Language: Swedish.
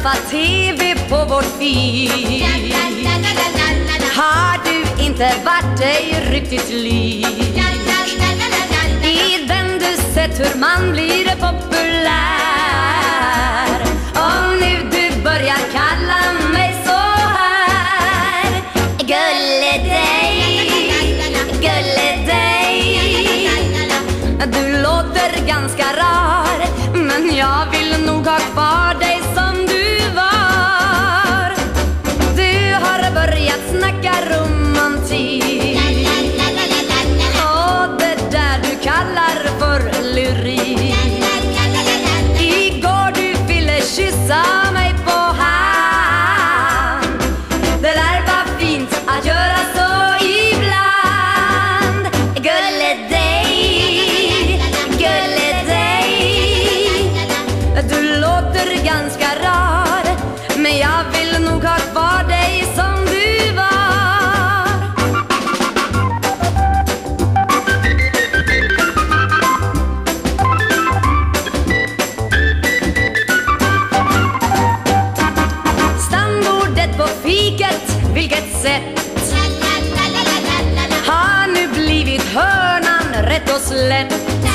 skaffa TV på vårt fil. Har du inte varit dig riktigt lik? I den du sett hur man blir populär. Och nu du börjar kalla mig så här. Gulle dig, gulle dig. Du låter ganska rar, men jag vill nog ha kvar dig som du var. Du har börjat snacka romantik, och det där du kallar för lyrik. Igår du ville kyssa mig på hand. Det där var fint att göra så ibland. Gulle dig, gulle dig. Du låter ganska rar, men jag vill nog ha kvar dig som du var. Stambordet på fiket, vilket sätt. Har nu blivit hörnan rätt och slätt.